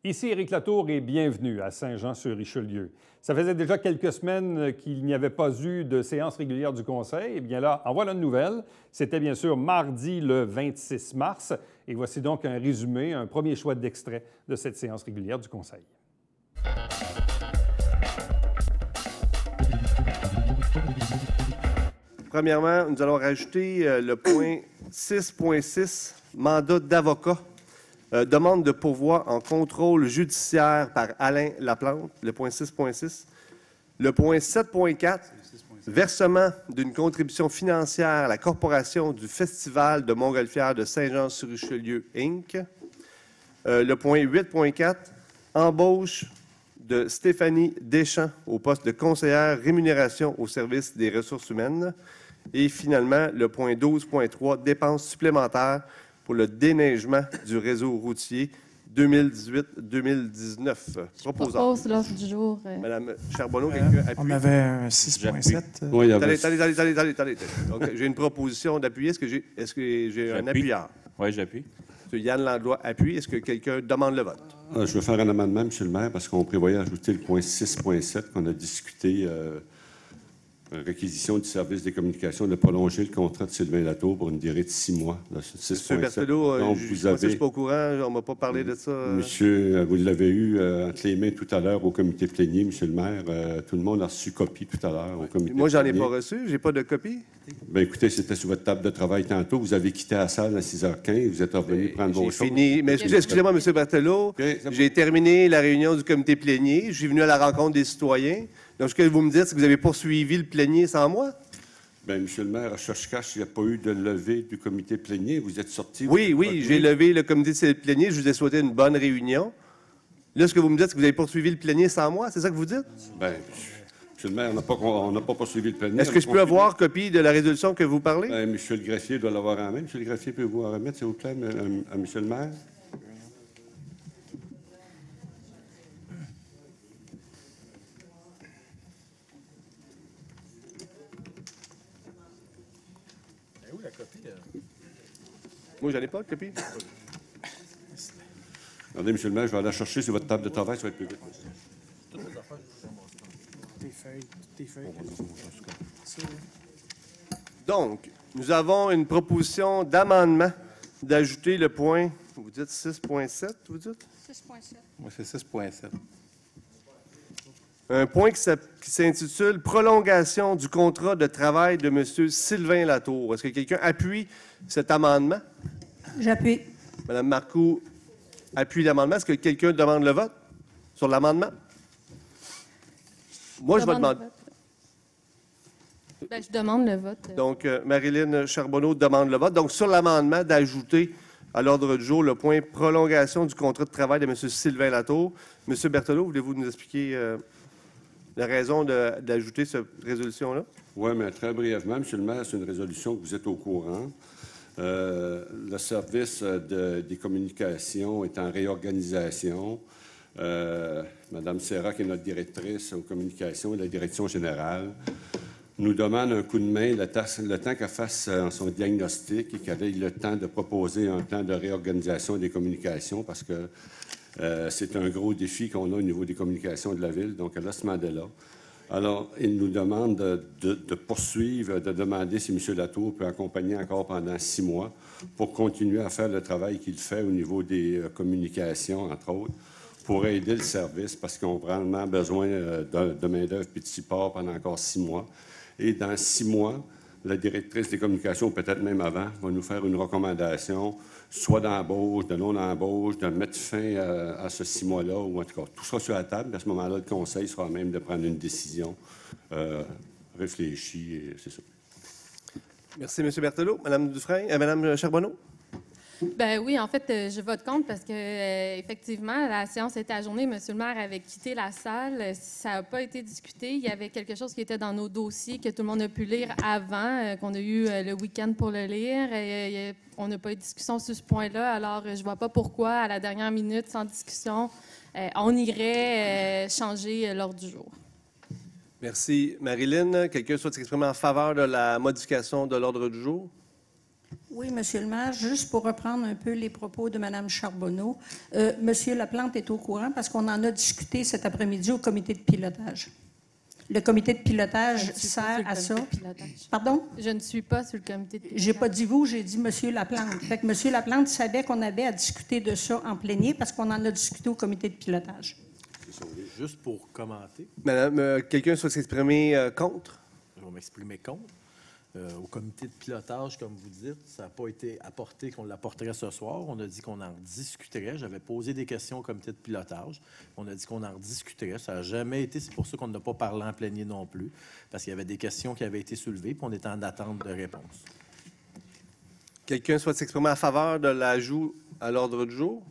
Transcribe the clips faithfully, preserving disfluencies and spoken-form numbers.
Ici Éric Latour et bienvenue à Saint-Jean-sur-Richelieu. Ça faisait déjà quelques semaines qu'il n'y avait pas eu de séance régulière du Conseil. Eh bien là, en voilà une nouvelle. C'était bien sûr mardi le vingt-six mars. Et voici donc un résumé, un premier choix d'extrait de cette séance régulière du Conseil. Premièrement, nous allons rajouter euh, le point six point six, mandat d'avocat. Euh, demande de pourvoi en contrôle judiciaire par Alain Laplante, le point six point six. Le point sept point quatre, versement d'une contribution financière à la Corporation du Festival de Montgolfière de Saint-Jean-sur-Richelieu, Incorporé. Euh, le point huit point quatre, embauche de Stéphanie Deschamps au poste de conseillère rémunération au service des ressources humaines. Et finalement, le point douze point trois, dépenses supplémentaires pour le déneigement du réseau routier deux mille dix-huit deux mille dix-neuf. Proposant. Propose l'ordre du jour. Euh... Madame Charbonneau, quelqu'un appuie. On avait un six point sept. Euh... Oui, avait... Attendez, attendez, attendez, attendez, attendez. Donc, j'ai une proposition d'appui. Est-ce que j'ai est-ce que j'ai un appuyeur? Oui, j'appuie. M. Yann Langlois appuie. Est-ce que quelqu'un demande le vote? Euh, je veux faire un amendement, M. le maire, parce qu'on prévoyait ajouter le point six point sept qu'on a discuté. Euh... réquisition du service des communications de prolonger le contrat de Sylvain Latour pour une durée de six mois. Monsieur Berthelot, euh, je ne avez... suis pas au courant, on ne m'a pas parlé de ça. Euh... Monsieur, vous l'avez eu euh, entre les mains tout à l'heure au comité plénier, Monsieur le maire. Euh, tout le monde a reçu copie tout à l'heure au comité Moi, j'en ai plénier. pas reçu, j'ai pas de copie. Bien, écoutez, c'était sur votre table de travail tantôt. Vous avez quitté la salle à six heures quinze, vous êtes revenu prendre vos choses. Fini. Mais excusez-moi, Monsieur Berthelot, okay, j'ai terminé la réunion du comité plénier, je suis venu à la rencontre des citoyens. Donc, ce que vous me dites, c'est que vous avez poursuivi le plénier sans moi? Bien, M. le maire, à Cherche-Cache, il n'y a pas eu de levée du comité plénier. Vous êtes sorti. Oui, oui, j'ai levé le comité plénier. Je vous ai souhaité une bonne réunion. Là, ce que vous me dites, c'est que vous avez poursuivi le plénier sans moi. C'est ça que vous dites? Bien, M. le maire, on n'a pas, pas poursuivi le plénier. Est-ce que je peux avoir copie de la résolution que vous parlez? Bien, M. le greffier doit l'avoir en main. M. le greffier, peut-vous en remettre, s'il vous plaît, à, à M. le maire? Moi, j'en ai pas de copie. Attendez, M. le maire, je vais aller la chercher sur votre table de travail, ça va être plus vite. Tes feuilles, tes feuilles. Donc, nous avons une proposition d'amendement d'ajouter le point, vous dites six point sept, vous dites? six point sept. Oui, c'est six point sept. Un point qui s'intitule « Prolongation du contrat de travail de M. Sylvain Latour ». Est-ce que quelqu'un appuie cet amendement? J'appuie. Mme Marcoux appuie l'amendement. Est-ce que quelqu'un demande le vote sur l'amendement? Moi, je, je vais demander. Ben, je demande le vote. Donc, euh, Marilyn Charbonneau demande le vote. Donc, sur l'amendement d'ajouter à l'ordre du jour le point « Prolongation du contrat de travail de M. Sylvain Latour ». M. Berthelot, voulez-vous nous expliquer... Euh, la raison d'ajouter cette résolution-là? Oui, mais très brièvement, M. le maire, c'est une résolution que vous êtes au courant. Euh, le service de, des communications est en réorganisation. Euh, Mme Serra, qui est notre directrice aux communications et la direction générale, nous demande un coup de main le, le temps qu'elle fasse son diagnostic et qu'elle ait le temps de proposer un plan de réorganisation des communications parce que Euh, c'est un gros défi qu'on a au niveau des communications de la Ville, donc elle a ce mandat-là. Alors, il nous demande de, de, de poursuivre, de demander si M. Latour peut accompagner encore pendant six mois pour continuer à faire le travail qu'il fait au niveau des euh, communications, entre autres, pour aider le service, parce qu'on a vraiment besoin euh, de, de main-d'œuvre et de support pendant encore six mois. Et dans six mois, la directrice des communications, peut-être même avant, va nous faire une recommandation, soit d'embauche, de non-embauche, de mettre fin à, à ce six mois-là, ou en tout cas, tout sera sur la table. À ce moment-là, le Conseil sera même de prendre une décision euh, réfléchie, et c'est ça. Merci, M. Berthelot. Mme Dufresne, euh, Mme Charbonneau? Ben oui, en fait, euh, je vote contre parce que euh, effectivement, la séance était ajournée. M. le maire avait quitté la salle. Ça n'a pas été discuté. Il y avait quelque chose qui était dans nos dossiers que tout le monde a pu lire avant, euh, qu'on a eu euh, le week-end pour le lire. Et, euh, on n'a pas eu de discussion sur ce point-là. Alors, je ne vois pas pourquoi, à la dernière minute, sans discussion, euh, on irait euh, changer euh, l'ordre du jour. Merci. Marilyn, quelqu'un souhaite s'exprimer en faveur de la modification de l'ordre du jour? Oui, Monsieur le maire, juste pour reprendre un peu les propos de Mme Charbonneau, euh, Monsieur Laplante est au courant parce qu'on en a discuté cet après-midi au comité de pilotage. Le comité de pilotage sert à ça. Pardon? Je ne suis pas sur le comité de pilotage. J'ai pas dit vous, j'ai dit Monsieur Laplante. Fait que Monsieur Laplante savait qu'on avait à discuter de ça en plénier parce qu'on en a discuté au comité de pilotage. Juste pour commenter, Madame, euh, quelqu'un souhaite s'exprimer euh, contre? je vais m'exprimer contre. Euh, au comité de pilotage, comme vous dites, ça n'a pas été apporté qu'on l'apporterait ce soir. On a dit qu'on en discuterait. J'avais posé des questions au comité de pilotage. On a dit qu'on en discuterait. Ça n'a jamais été. C'est pour ça qu'on n'a pas parlé en plénier non plus, parce qu'il y avait des questions qui avaient été soulevées, puis on était en attente de réponse. Quelqu'un souhaite s'exprimer en faveur de l'ajout à l'ordre du jour?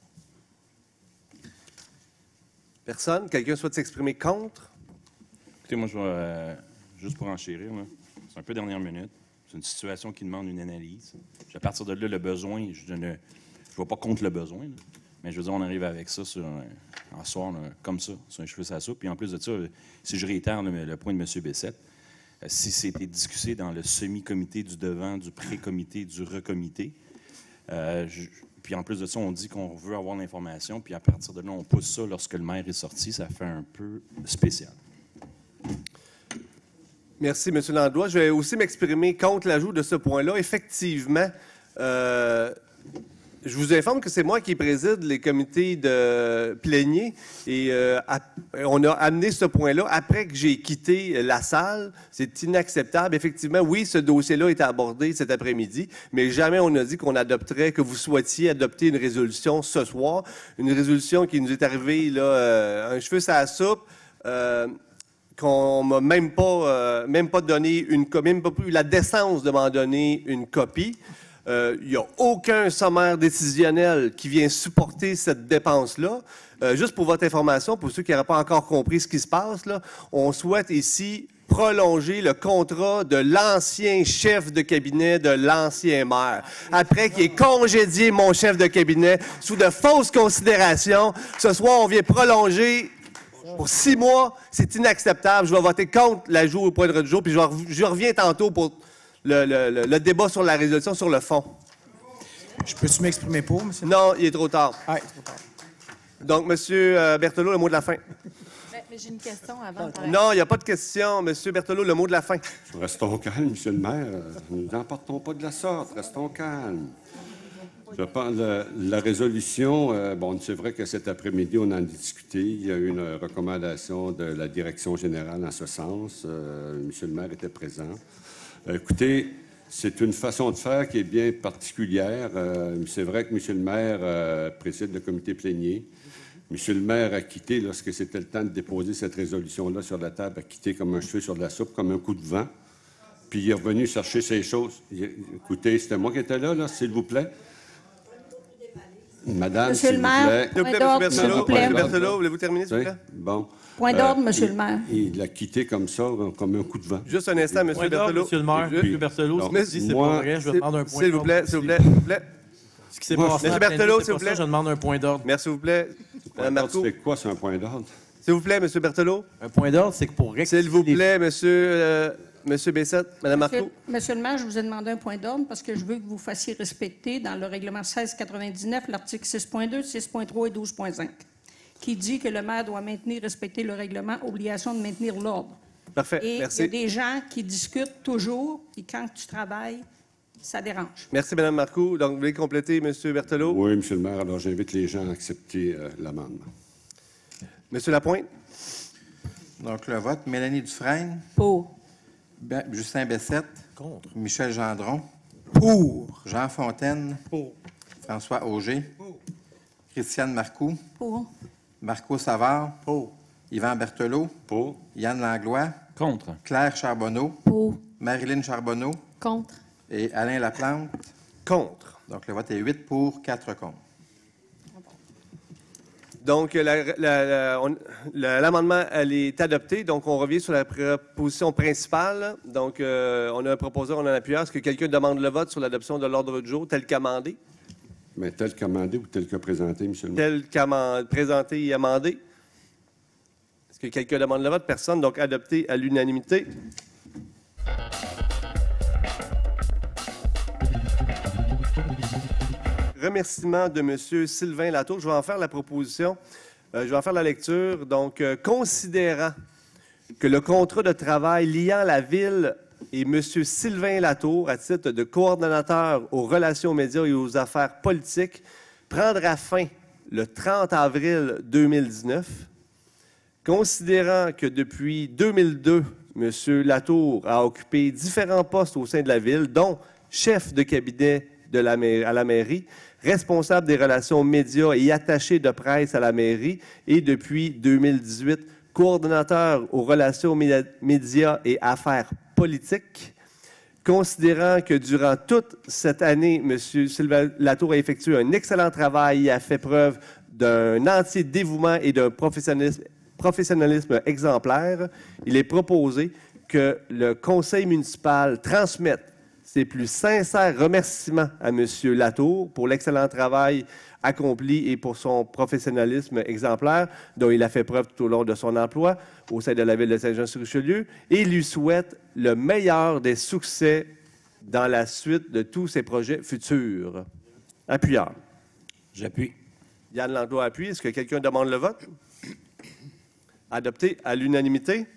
Personne? Quelqu'un souhaite s'exprimer contre? Écoutez, moi, je vais, euh, juste pour enchérir, là, c'est un peu dernière minute. C'est une situation qui demande une analyse. À partir de là, le besoin, je ne je vais pas contre le besoin, là, mais je veux dire, on arrive avec ça sur un, en soir, là, comme ça, sur un cheveu à la soupe. Puis en plus de ça, si je réitère le, le point de M. Bessette, euh, si c'était discuté dans le semi-comité du devant, du pré-comité, du recomité, euh, je, puis en plus de ça, on dit qu'on veut avoir l'information, puis à partir de là, on pousse ça lorsque le maire est sorti, ça fait un peu spécial. Merci, M. Landlois. Je vais aussi m'exprimer contre l'ajout de ce point-là. Effectivement, euh, je vous informe que c'est moi qui préside les comités de plénier et euh, à, on a amené ce point-là après que j'ai quitté la salle. C'est inacceptable. Effectivement, oui, ce dossier-là est abordé cet après-midi, mais jamais on a dit qu'on adopterait, que vous souhaitiez adopter une résolution ce soir. Une résolution qui nous est arrivée, là, euh, un cheveu sur la soupe. Euh, qu'on m'a même pas, euh, même pas donné une copie, même pas eu la décence de m'en donner une copie. Il euh, n'y a aucun sommaire décisionnel qui vient supporter cette dépense-là. Euh, juste pour votre information, pour ceux qui n'auraient pas encore compris ce qui se passe, là, on souhaite ici prolonger le contrat de l'ancien chef de cabinet de l'ancien maire. Après qu'il ait congédié mon chef de cabinet sous de fausses considérations, ce soir, on vient prolonger pour six mois. C'est inacceptable. Je vais voter contre l'ajout au point de jour, puis je, je reviens tantôt pour le, le, le, le débat sur la résolution sur le fond. Je peux-tu m'exprimer pour, monsieur? Non, il est trop tard. Ah, il est trop tard. Donc, M. Berthelot, le mot de la fin. Mais, mais j'ai une question avant. De non, il n'y a pas de question. M. Berthelot, le mot de la fin. Restons calmes, M. le maire. Nous n'emportons pas de la sorte. Restons calmes. Je pense la, la résolution, euh, bon, c'est vrai que cet après-midi, on en a discuté. Il y a eu une recommandation de la direction générale en ce sens. Euh, M. le maire était présent. Euh, écoutez, c'est une façon de faire qui est bien particulière. Euh, c'est vrai que M. le maire euh, préside le comité plénier. M. le maire a quitté, lorsque c'était le temps de déposer cette résolution-là sur la table, a quitté comme un cheveu sur de la soupe, comme un coup de vent. Puis il est revenu chercher ces choses. Il, écoutez, c'était moi qui étais là, là, s'il vous plaît. Madame, Monsieur le maire, S'il vous plaît, M. Berthelot, M. Berthelot, voulez-vous terminer, s'il vous plaît? Bon. Point d'ordre, Euh, Monsieur il- le maire. Il l'a quitté comme ça, comme un coup de vent. Juste un instant, M. Point d'ordre, Berthelot. Monsieur le maire, Puis- M. Berthelot, ce donc, qu'il dit, c'est moi- pas vrai. Je vais demander un point S'il vous d'ordre. plaît, s'il vous plaît, s'il vous plaît. Ce qui s'est Moi, passé M. en Berthelot, plénier, c'est s'il vous pas ça, plaît. je demande un point d'ordre. Merci, s'il vous plaît. Mme Marcoux. C'est quoi, c'est un point d'ordre? S'il vous plaît, M. Berthelot. Un point d'ordre, c'est que pour rectifier S'il vous les- plaît, M. Euh, Monsieur Bessette, Mme Monsieur, Marcoux. Monsieur le maire, je vous ai demandé un point d'ordre parce que je veux que vous fassiez respecter dans le règlement seize quatre-vingt-dix-neuf l'article six point deux, six point trois et douze point cinq, qui dit que le maire doit maintenir, respecter le règlement, obligation de maintenir l'ordre. Parfait, Et il y a merci. des gens qui discutent toujours, et quand tu travailles, ça dérange. Merci, Mme Marcoux. Donc, vous voulez compléter, M. Berthelot? Oui, M. le maire. Alors, j'invite les gens à accepter euh, l'amendement. M. Lapointe? Donc, le vote, Mélanie Dufresne, Pour. Ben- Justin Bessette, Contre. Michel Gendron, Pour. Jean Fontaine, Pour. François Auger, Christiane Marcoux, Pour. Marco Savard, Pour. Yvan Berthelot, Pour? Yann Langlois, Contre. Claire Charbonneau, Pour. Marilyn Charbonneau Contre. et Alain Laplante. Contre. Donc, le vote est huit pour, quatre contre. Donc, la- la- la- on- la- l'amendement, elle est adopté. Donc, on revient sur la proposition principale. Donc, euh, on a un proposeur, on a un appuyeur. Est-ce que quelqu'un demande le vote sur l'adoption de l'ordre du jour tel qu'amendé? Mais tel qu'amendé ou tel que présenté, M. le maire? Tel qu'amendé, présenté et amendé? Est-ce que quelqu'un demande le vote? Personne. Donc, adopté à l'unanimité. remerciement de M. Sylvain Latour. Je vais en faire la proposition. Euh, je vais en faire la lecture. Donc, euh, considérant que le contrat de travail liant la Ville et M. Sylvain Latour, à titre de coordonnateur aux relations médias et aux affaires politiques, prendra fin le trente avril deux mille dix-neuf, considérant que depuis deux mille deux, M. Latour a occupé différents postes au sein de la Ville, dont chef de cabinet de la à la mairie, responsable des relations médias et attaché de presse à la mairie, et depuis deux mille dix-huit, coordonnateur aux relations médias et affaires politiques, considérant que durant toute cette année, M. Sylvain Latour a effectué un excellent travail et a fait preuve d'un entier dévouement et d'un professionnalisme, professionnalisme exemplaire, il est proposé que le conseil municipal transmette ses plus sincères remerciements à M. Latour pour l'excellent travail accompli et pour son professionnalisme exemplaire dont il a fait preuve tout au long de son emploi au sein de la Ville de Saint-Jean-sur-Richelieu et lui souhaite le meilleur des succès dans la suite de tous ses projets futurs. Appuyard. J'appuie. Yann Langlois appuie. Est-ce que quelqu'un demande le vote? Adopté à l'unanimité.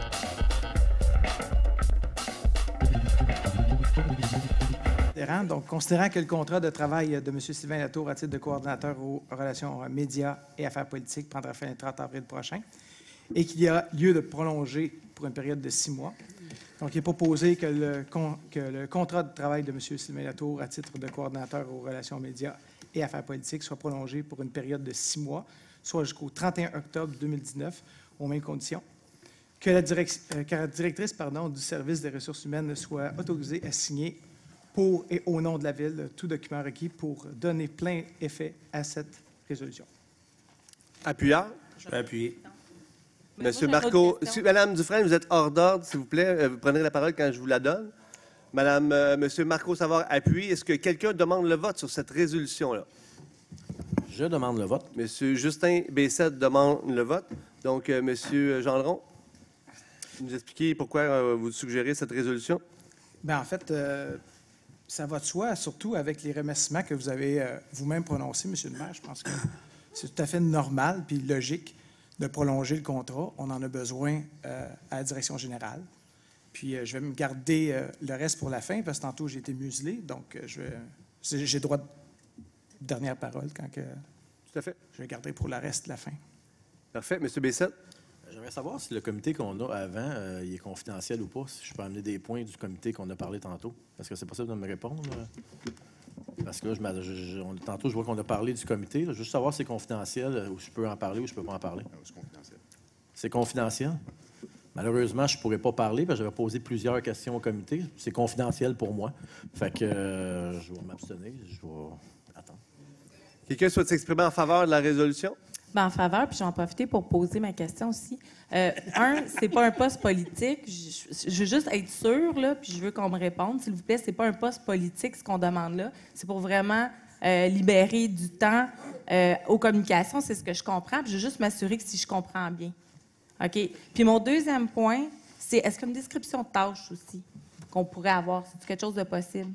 Donc, considérant que le contrat de travail de M. Sylvain Latour à titre de coordonnateur aux relations médias et affaires politiques prendra fin le trente avril prochain et qu'il y a lieu de prolonger pour une période de six mois. Donc, il est proposé que le, con, que le contrat de travail de M. Sylvain Latour à titre de coordonnateur aux relations médias et affaires politiques soit prolongé pour une période de six mois, soit jusqu'au trente et un octobre deux mille dix-neuf, aux mêmes conditions. Que la, direct, euh, que la directrice pardon, du service des ressources humaines soit autorisée à signer pour et au nom de la Ville tout document requis pour donner plein effet à cette résolution. Appuyard. Je vais appuyer. Monsieur Marco, si, Madame Dufresne, vous êtes hors d'ordre, s'il vous plaît. Vous prendrez la parole quand je vous la donne. Madame, euh, Monsieur Marco Savard appuie. Est-ce que quelqu'un demande le vote sur cette résolution-là? Je demande le vote. Monsieur Justin Bessette demande le vote. Donc, euh, Monsieur Gendron, vous nous expliquez pourquoi euh, vous suggérez cette résolution? Bien, en fait, euh, ça va de soi, surtout avec les remerciements que vous avez euh, vous-même prononcés, Monsieur le maire. Je pense que c'est tout à fait normal puis logique de prolonger le contrat. On en a besoin euh, à la direction générale. Puis euh, je vais me garder euh, le reste pour la fin, parce que tantôt j'ai été muselé, donc euh, je vais, j'ai droit de dernière parole quand que Tout à fait. Je vais garder pour le reste de la fin. Parfait. Monsieur Bessette? J'aimerais savoir si le comité qu'on a avant, euh, il est confidentiel ou pas, si je peux amener des points du comité qu'on a parlé tantôt. Est-ce que c'est possible de me répondre? Parce que là, je, je, on, tantôt, je vois qu'on a parlé du comité. Là, juste savoir si c'est confidentiel, ou je peux en parler ou je ne peux pas en parler. C'est confidentiel. C'est confidentiel? Malheureusement, je ne pourrais pas parler parce que j'avais posé plusieurs questions au comité. C'est confidentiel pour moi. Fait que euh, je vais m'abstenir. Je vais attendre. Quelqu'un souhaite s'exprimer en faveur de la résolution? Bien, en faveur, puis j'en profiter pour poser ma question aussi. Euh, un, c'est pas un poste politique. Je, je veux juste être sûre, là, puis je veux qu'on me réponde. S'il vous plaît, c'est pas un poste politique, ce qu'on demande là. C'est pour vraiment euh, libérer du temps euh, aux communications. C'est ce que je comprends. Puis je veux juste m'assurer que si je comprends bien. OK. Puis mon deuxième point, c'est est-ce qu'il y a une description de tâches aussi qu'on pourrait avoir? C'est quelque chose de possible?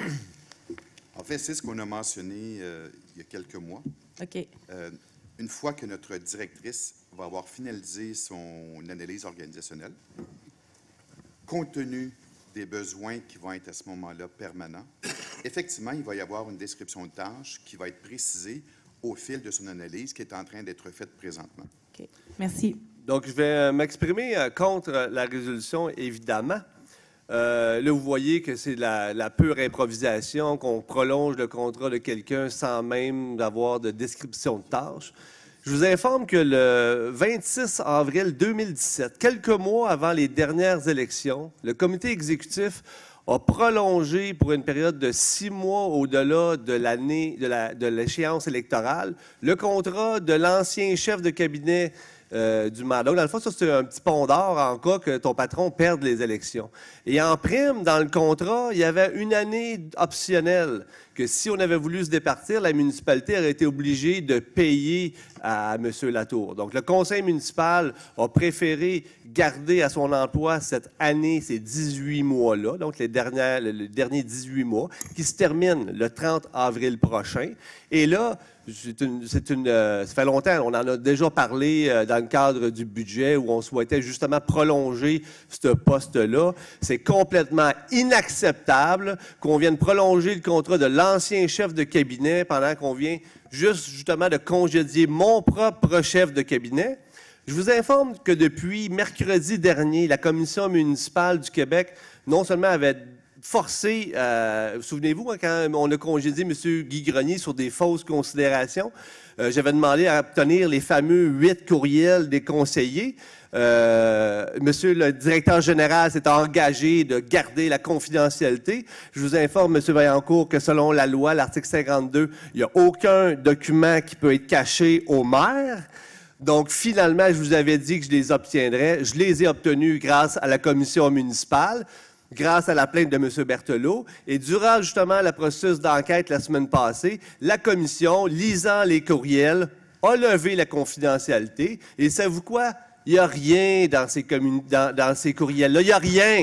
En fait, c'est ce qu'on a mentionné euh, il y a quelques mois. OK. Euh, une fois que notre directrice va avoir finalisé son analyse organisationnelle, compte tenu des besoins qui vont être à ce moment-là permanents, effectivement, il va y avoir une description de tâches qui va être précisée au fil de son analyse qui est en train d'être faite présentement. OK. Merci. Donc, je vais m'exprimer contre la résolution, évidemment. Euh, là, vous voyez que c'est la, la pure improvisation, qu'on prolonge le contrat de quelqu'un sans même avoir de description de tâches. Je vous informe que le vingt-six avril deux mille dix-sept, quelques mois avant les dernières élections, le comité exécutif a prolongé pour une période de six mois au-delà de l'année de, la, de l'échéance électorale le contrat de l'ancien chef de cabinet euh, du mandat. Dans le fond, ça, c'est un petit pont d'or en cas que ton patron perde les élections. Et en prime, dans le contrat, il y avait une année optionnelle que si on avait voulu se départir, la municipalité aurait été obligée de payer à M. Latour. Donc, le conseil municipal a préféré garder à son emploi cette année, ces dix-huit mois-là, donc les, dernières, les derniers dix-huit mois, qui se terminent le trente avril prochain. Et là, c'est une, c'est une, euh, ça fait longtemps, on en a déjà parlé euh, dans le cadre du budget où on souhaitait justement prolonger ce poste-là. C'est complètement inacceptable qu'on vienne prolonger le contrat de l'ancien chef de cabinet pendant qu'on vient juste justement de congédier mon propre chef de cabinet. Je vous informe que depuis mercredi dernier, la Commission municipale du Québec non seulement avait forcé, euh, souvenez-vous, hein, quand on a congédié M. Guy Grenier sur des fausses considérations, euh, j'avais demandé à obtenir les fameux huit courriels des conseillers. Euh, Monsieur le directeur général s'est engagé de garder la confidentialité. Je vous informe, M. Vaillancourt, que selon la loi, l'article cinquante-deux, il n'y a aucun document qui peut être caché au maire. Donc, finalement, je vous avais dit que je les obtiendrais. Je les ai obtenus grâce à la commission municipale, grâce à la plainte de M. Berthelot. Et durant justement le processus d'enquête la semaine passée, la commission, lisant les courriels, a levé la confidentialité. Et savez-vous quoi? Il n'y a rien dans ces, dans, dans ces courriels-là. Il n'y a rien.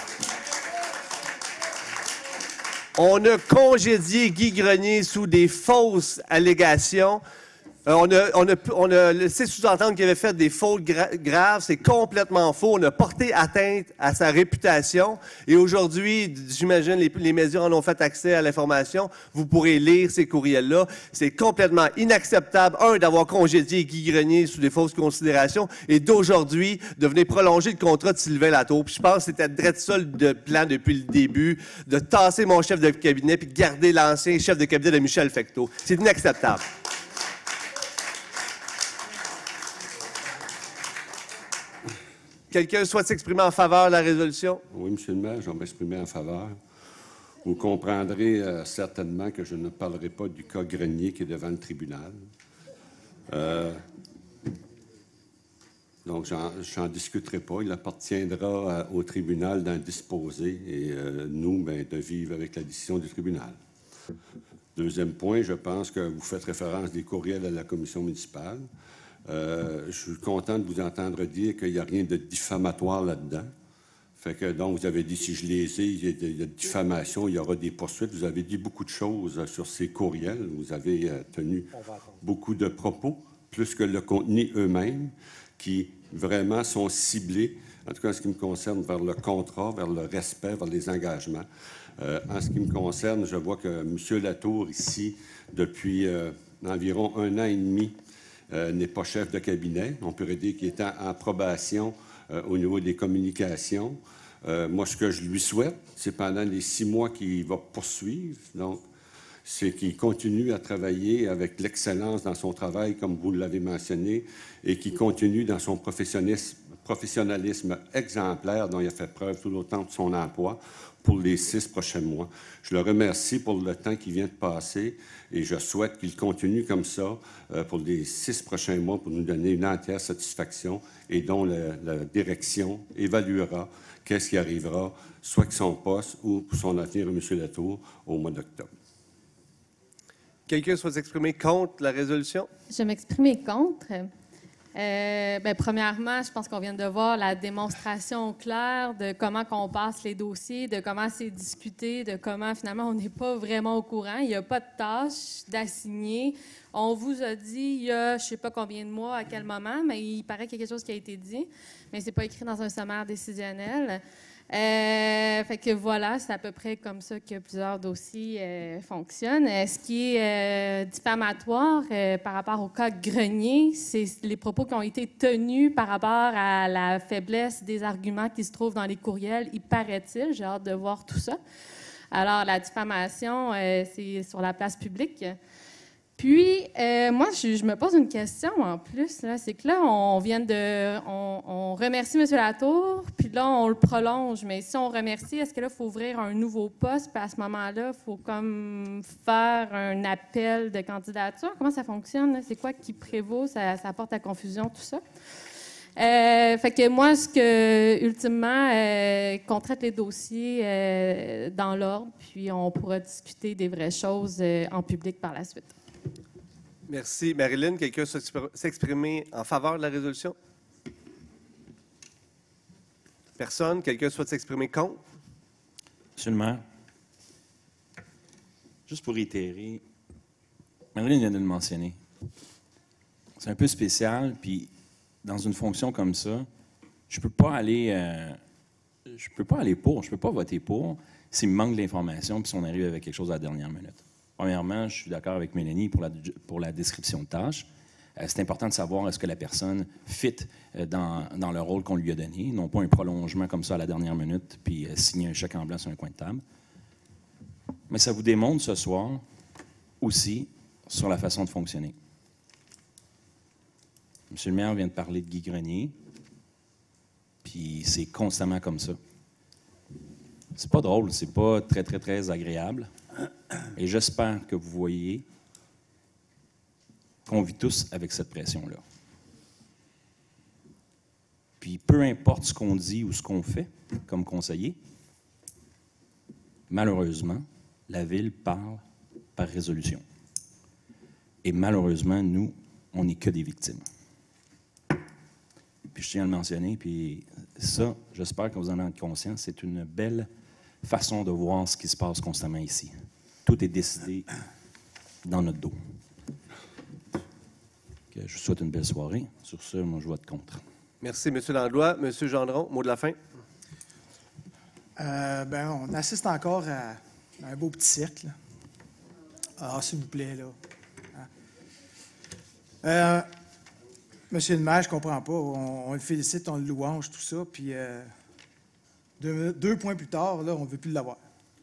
On a congédié Guy Grenier sous des fausses allégations. Euh, on a, on a, on a laissé sous-entendre qu'il avait fait des fautes gra graves. C'est complètement faux. On a porté atteinte à sa réputation. Et aujourd'hui, j'imagine, les, les médias en ont fait accès à l'information. Vous pourrez lire ces courriels-là. C'est complètement inacceptable, un, d'avoir congédié Guy Grenier sous des fausses considérations et d'aujourd'hui, de venir prolonger le contrat de Sylvain Latour. Puis je pense que c'était direct ça le plan depuis le début, de tasser mon chef de cabinet puis de garder l'ancien chef de cabinet de Michel Fecteau. C'est inacceptable. Quelqu'un souhaite s'exprimer en faveur de la résolution? Oui, M. le maire, je vais m'exprimer en faveur. Vous comprendrez euh, certainement que je ne parlerai pas du cas Grenier qui est devant le tribunal. Euh, donc, je n'en discuterai pas. Il appartiendra euh, au tribunal d'en disposer et euh, nous, bien, de vivre avec la décision du tribunal. Deuxième point, je pense que vous faites référence des courriels à la commission municipale. Euh, je suis content de vous entendre dire qu'il n'y a rien de diffamatoire là-dedans. Fait que, donc, vous avez dit, si je les ai, il y a de, il y a de diffamation, il y aura des poursuites. Vous avez dit beaucoup de choses sur ces courriels. Vous avez euh, tenu beaucoup de propos, plus que le contenu eux-mêmes, qui vraiment sont ciblés, en tout cas en ce qui me concerne, vers le contrat, vers le respect, vers les engagements. Euh, en ce qui me concerne, je vois que M. Latour, ici, depuis euh, environ un an et demi, Euh, n'est pas chef de cabinet. On peut dire qu'il est en, en probation euh, au niveau des communications. Euh, moi, ce que je lui souhaite, c'est pendant les six mois qu'il va poursuivre, donc, c'est qu'il continue à travailler avec l'excellence dans son travail, comme vous l'avez mentionné, et qu'il continue dans son professionnalisme, professionnalisme exemplaire dont il a fait preuve tout le temps de son emploi pour les six prochains mois. Je le remercie pour le temps qui vient de passer et je souhaite qu'il continue comme ça euh, pour les six prochains mois pour nous donner une entière satisfaction et dont la, la direction évaluera qu'est-ce qui arrivera, soit avec son poste ou pour son avenir à M. Latour au mois d'octobre. Quelqu'un souhaite s'exprimer contre la résolution? Je vais m'exprimer contre. Euh, bien, premièrement, je pense qu'on vient de voir la démonstration claire de comment on passe les dossiers, de comment c'est discuté, de comment finalement on n'est pas vraiment au courant. Il n'y a pas de tâche d'assigner. On vous a dit il y a je ne sais pas combien de mois, à quel moment, mais il paraît qu'il y a quelque chose qui a été dit, mais ce n'est pas écrit dans un sommaire décisionnel. Euh, fait que voilà, c'est à peu près comme ça que plusieurs dossiers euh, fonctionnent. Euh, ce qui est euh, diffamatoire euh, par rapport au cas Grenier, c'est les propos qui ont été tenus par rapport à la faiblesse des arguments qui se trouvent dans les courriels, il paraît-il. J'ai hâte de voir tout ça. Alors, la diffamation, euh, c'est sur la place publique. Puis, euh, moi, je, je me pose une question en plus. Là, c'est que là, on vient de... On, on remercie M. Latour, puis là, on le prolonge. Mais si on remercie, est-ce que là, il faut ouvrir un nouveau poste? Puis à ce moment-là, il faut comme faire un appel de candidature? Comment ça fonctionne? Là? C'est quoi qui prévaut? Ça, ça apporte à confusion, tout ça? Euh, fait que moi, ce que, ultimement, euh, qu'on traite les dossiers euh, dans l'ordre, puis on pourra discuter des vraies choses euh, en public par la suite. Merci. Marilyn, quelqu'un s'exprimer en faveur de la résolution? Personne? Quelqu'un souhaite s'exprimer contre? Monsieur le maire, juste pour réitérer, Marilyn vient de le mentionner. C'est un peu spécial, puis dans une fonction comme ça, je peux pas aller, euh, je peux pas aller pour, je peux pas voter pour s'il me manque de l'information puis si on arrive avec quelque chose à la dernière minute. Premièrement, je suis d'accord avec Mélanie pour la, pour la description de tâches. Euh, c'est important de savoir est-ce que la personne fit euh, dans, dans le rôle qu'on lui a donné, non pas un prolongement comme ça à la dernière minute puis euh, signer un chèque en blanc sur un coin de table. Mais ça vous démontre ce soir aussi sur la façon de fonctionner. Monsieur le maire vient de parler de Guy Grenier, puis c'est constamment comme ça. C'est pas drôle, c'est pas très, très, très agréable. Et j'espère que vous voyez qu'on vit tous avec cette pression-là. Puis peu importe ce qu'on dit ou ce qu'on fait comme conseiller, malheureusement, la Ville parle par résolution. Et malheureusement, nous, on n'est que des victimes. Puis je tiens à le mentionner, puis ça, j'espère que vous en avez conscience, c'est une belle façon de voir ce qui se passe constamment ici. Tout est décidé dans notre dos. Que je vous souhaite une belle soirée. Sur ce, moi, je vote contre. Merci, M. Langlois. M. Gendron, mot de la fin. Euh, ben, on assiste encore à, à un beau petit cirque. Ah, s'il vous plaît, là. Euh, Monsieur le maire, je comprends pas. On, on le félicite, on le louange, tout ça, puis euh, deux, deux points plus tard, là, on ne veut plus l'avoir.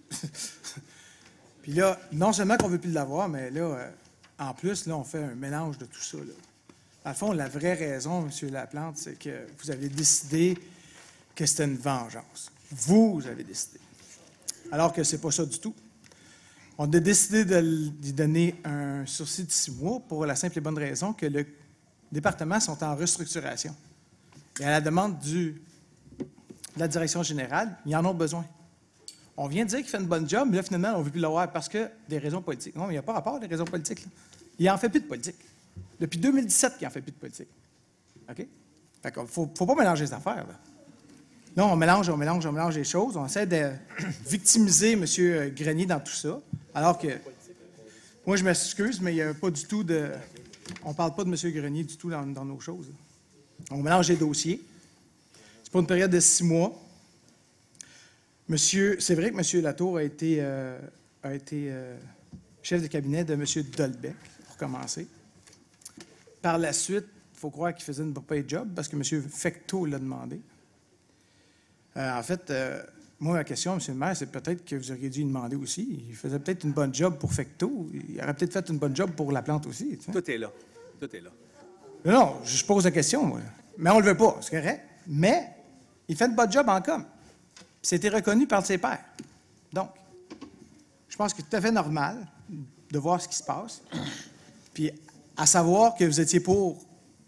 Puis là, non seulement qu'on ne veut plus l'avoir, mais là, euh, en plus, là, on fait un mélange de tout ça, là. Dans le fond, la vraie raison, M. Laplante, c'est que vous avez décidé que c'était une vengeance. Vous, vous avez décidé. Alors que c'est pas ça du tout. On a décidé de lui donner un sursis de six mois pour la simple et bonne raison que le départements sont en restructuration. Et à la demande du, de la direction générale, ils en ont besoin. On vient de dire qu'il fait une bonne job, mais là, finalement, on ne veut plus l'avoir parce que des raisons politiques. Non, mais il n'y a pas rapport à des raisons politiques. Là. Il n'en fait plus de politique. Depuis deux mille dix-sept qu'il n'en fait plus de politique. OK? Fait qu'il ne faut, faut pas mélanger les affaires. Là. là, on mélange, on mélange, on mélange les choses. On essaie de victimiser M. Grenier dans tout ça. Alors que, moi, je m'excuse, mais il n'y a pas du tout de... On ne parle pas de M. Grenier du tout dans, dans nos choses. On mélange les dossiers. C'est pour une période de six mois. Monsieur, c'est vrai que M. Latour a été, euh, a été euh, chef de cabinet de M. Dolbec, pour commencer. Par la suite, il faut croire qu'il faisait une bonne job parce que M. Fecteau l'a demandé. Euh, en fait, euh, moi, ma question, M. le maire, c'est peut-être que vous auriez dû lui demander aussi. Il faisait peut-être une bonne job pour Fecteau. Il aurait peut-être fait une bonne job pour Laplante aussi. Tu sais. Tout est là. Tout est là. Non, non, je pose la question, moi. Mais on ne le veut pas, c'est correct. Mais il fait une bonne job en com. C'était reconnu par ses pairs. Donc, je pense que c'est tout à fait normal de voir ce qui se passe. Puis, à savoir que vous étiez pour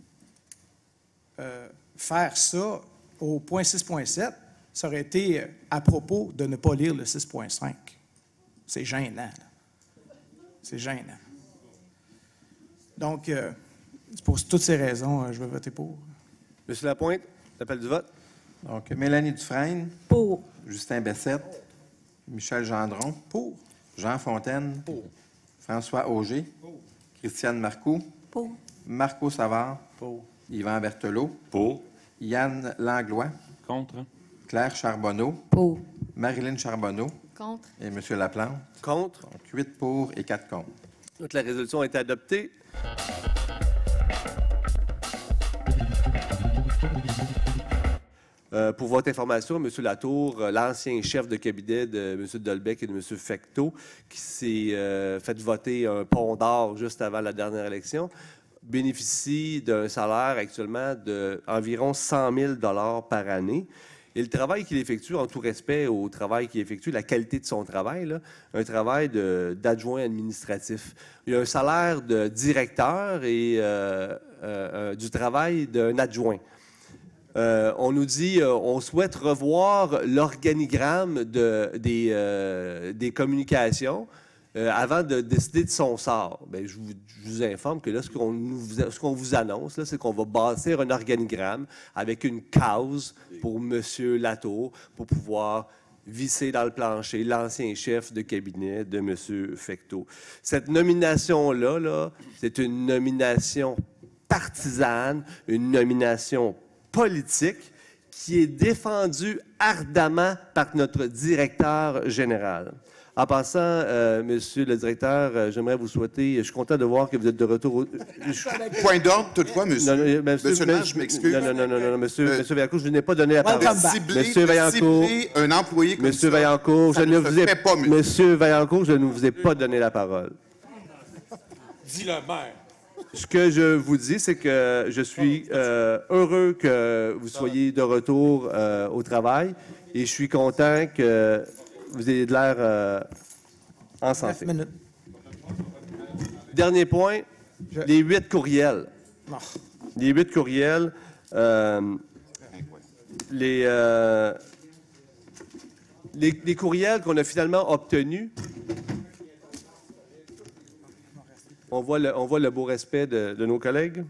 euh, faire ça au point six point sept, ça aurait été à propos de ne pas lire le six point cinq. C'est gênant. Là. C'est gênant. Donc, euh, pour toutes ces raisons, je vais voter pour. Monsieur Lapointe, l'appel du vote. Donc, Mélanie Dufresne. Pour. Justin Bessette. Michel Gendron. Pour. Jean Fontaine. Pour. François Auger. Pour. Christiane Marcoux. Pour. Marco Savard. Pour. Yvan Berthelot. Pour. Yann Langlois. Contre. Claire Charbonneau. Pour. Marilyn Charbonneau. Contre. Et M. Laplante. Contre. Donc, huit pour et quatre contre. Donc, la résolution a été adoptée. Euh, pour votre information, M. Latour, euh, l'ancien chef de cabinet de M. Dolbec et de M. Fecteau, qui s'est euh, fait voter un pont d'or juste avant la dernière élection, bénéficie d'un salaire actuellement d'environ cent mille dollars par année. Et le travail qu'il effectue, en tout respect au travail qu'il effectue, la qualité de son travail, là, un travail d'adjoint administratif. Il a un salaire de directeur et euh, euh, du travail d'un adjoint. Euh, on nous dit euh, on souhaite revoir l'organigramme de, des, euh, des communications euh, avant de décider de son sort. Bien, je, vous, je vous informe que là, ce qu'on ce qu'on vous annonce, c'est qu'on va bâtir un organigramme avec une case pour M. Latour pour pouvoir visser dans le plancher l'ancien chef de cabinet de M. Fecteau. Cette nomination-là, là, c'est une nomination partisane, une nomination politique qui est défendue ardemment par notre directeur général. En passant, euh, Monsieur le directeur, euh, j'aimerais vous souhaiter, je suis content de voir que vous êtes de retour. Au... Je... Point d'ordre, toutefois, monsieur. Non, non, monsieur, monsieur Nage, je m'excuse. Non, non, non, non, non, monsieur, euh, monsieur Vaillancourt, je n'ai pas donné la parole. Ciblé, monsieur Vaillancourt, un employé comme monsieur ça, Vaillancourt, je ne vous ai pas, monsieur. monsieur Vaillancourt, je ne vous ai pas donné la parole. Dis le maire. Ce que je vous dis, c'est que je suis euh, heureux que vous soyez de retour euh, au travail et je suis content que vous ayez de l'air euh, en santé. Dernier point, je... les huit courriels. Oh. Les huit courriels, euh, les, euh, les, les courriels qu'on a finalement obtenus. On voit, le, on voit le beau respect de, de nos collègues.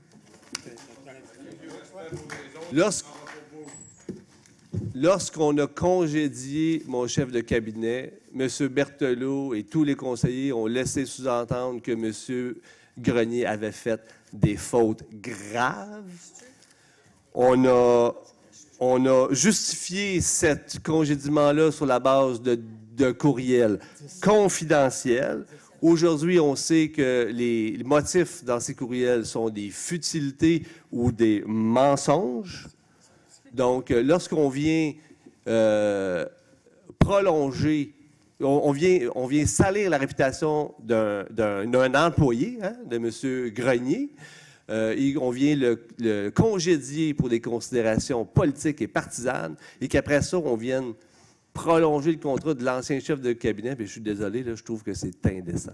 Lorsqu', lorsqu'on a congédié mon chef de cabinet, M. Berthelot et tous les conseillers ont laissé sous-entendre que M. Grenier avait fait des fautes graves. On a, on a justifié cet congédiement-là sur la base de, de courriels confidentiels. Aujourd'hui, on sait que les motifs dans ces courriels sont des futilités ou des mensonges. Donc, lorsqu'on vient euh, prolonger, on, on, vient, on vient salir la réputation d'un, d'un, d'un employé, hein, de M. Grenier, euh, et on vient le, le congédier pour des considérations politiques et partisanes, et qu'après ça, on vienne prolonger le contrat de l'ancien chef de cabinet, puis je suis désolé, là, je trouve que c'est indécent.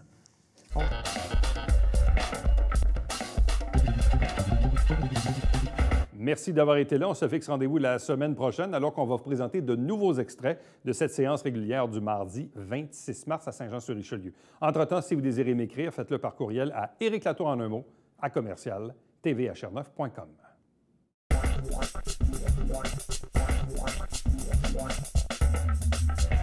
Merci d'avoir été là. On se fixe rendez-vous la semaine prochaine, alors qu'on va vous présenter de nouveaux extraits de cette séance régulière du mardi vingt-six mars à Saint-Jean-sur-Richelieu. Entre-temps, si vous désirez m'écrire, faites-le par courriel à Éric Latour en un mot, à commercial t v h r neuf point com. Thank you.